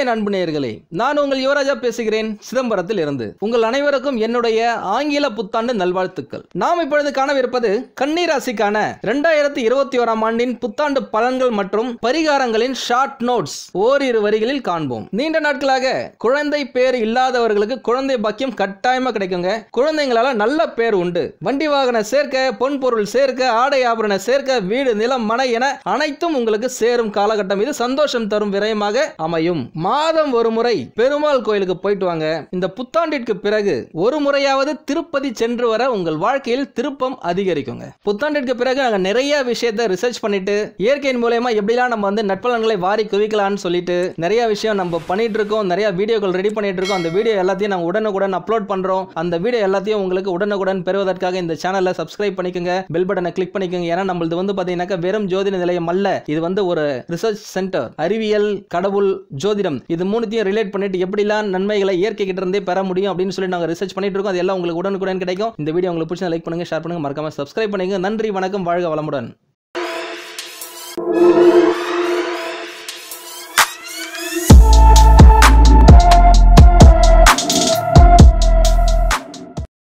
வணக்கம் என் அன்பு நேயர்களே, நான் உங்கள் யுவராஜா பேசுகிறேன் சிதம்பரத்தில் இருந்து. உங்கள் அனைவருக்கும் என்னுடைய ஆங்கில புத்தாண்டு நல்வாழ்த்துக்கள். நாம் இப்பொழுது காணவிருப்பது கன்னி ராசிக்கான 2021ஆம் ஆண்டின் புத்தாண்டு பலன்கள் மற்றும் பரிகாரங்களின் ஷார்ட் நோட்ஸ் ஓரிரு வரிகளில் காண்போம். நீண்ட நாட்களாக குழந்தை பேர் இல்லாதவர்களுக்கு குழந்தை பாக்கியம் கட்டாயமா கிடைக்குங்க. குழந்தைங்களால நல்ல பேர் உண்டு. வண்டி வாகன சேர்க்க, பொன் பொருள் சேர்க்க, ஆடை ஆபரண சேர்க்க, வீடு நிலம் மனை என அனைத்தும் உங்களுக்கு சேரும் காலகட்டம் இது. சந்தோஷம் தரும் விரயமாக அமையும். மாதம் ஒரு முறை பெருமாள் கோயிலுக்கு போயிட்டு வாங்க. இந்த புத்தாண்டிற்கு பிறகு ஒரு முறையாவது திருப்பதி சென்று வர உங்கள் வாழ்க்கையில் திருப்பம் அதிகரிக்குங்க. புத்தாண்டிற்கு பிறகு நாங்க நிறைய விஷயத்தை ரிசர்ச் பண்ணிட்டு இயற்கையின் மூலமா எப்படிலாம் நம்ம நட்பலன்களை வாரி குவிக்கலாம்னு சொல்லிட்டு நிறைய விஷயம் நம்ம பண்ணிட்டு இருக்கோம். நிறைய வீடியோக்கள் ரெடி பண்ணிட்டு இருக்கோம். அந்த வீடியோ எல்லாத்தையும் நாங்க உடனுக்குடன் அப்லோட் பண்றோம். அந்த வீடியோ எல்லாத்தையும் உங்களுக்கு உடனுக்குடன் பெறுவதற்காக இந்த சேனலை சப்ஸ்கிரைப் பண்ணிக்கோங்க, பெல் பட்டனை கிளிக் பண்ணிக்கோங்க. ஏன்னா நம்மளது பாத்தீங்கன்னா வெறும் ஜோதிட நிலையம் அல்ல, இது ஒரு ரிசர்ச் சென்டர். அறிவியல், கடவுள், ஜோதிடம் இது மூணுத்தையும் ரிலேட் பண்ணிட்டு எப்படிலாம் நன்மைகளை இயற்கை கிட்ட இருந்தே பெற முடியும் அப்படின்னு சொல்லி நாங்க ரிசர்ச் பண்ணிட்டு இருக்கோம். அது எல்லாம் உங்களுக்கு உடனுக்குடன் கிடைக்கும். இந்த வீடியோ உங்களுக்கு பிடிச்சா லைக் பண்ணுங்க, ஷேர் பண்ணுங்க, மறக்காம சப்ஸ்கிரைப் பண்ணுங்க. நன்றி, வணக்கம், வாழ்க வளமுடன்.